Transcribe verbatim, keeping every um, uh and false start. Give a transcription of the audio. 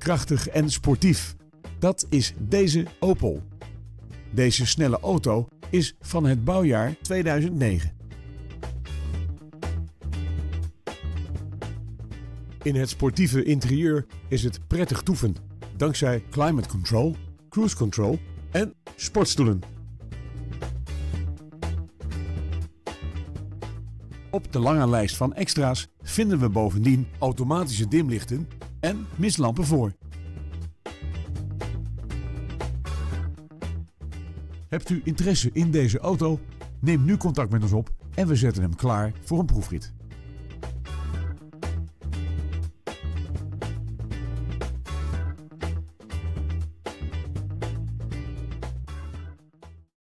krachtig en sportief. Dat is deze Opel. Deze snelle auto is van het bouwjaar tweeduizend negen. In het sportieve interieur is het prettig toeven, dankzij climate control, cruise control en sportstoelen. Op de lange lijst van extra's vinden we bovendien automatische dimlichten en mistlampen voor. Hebt u interesse in deze auto? Neem nu contact met ons op en we zetten hem klaar voor een proefrit.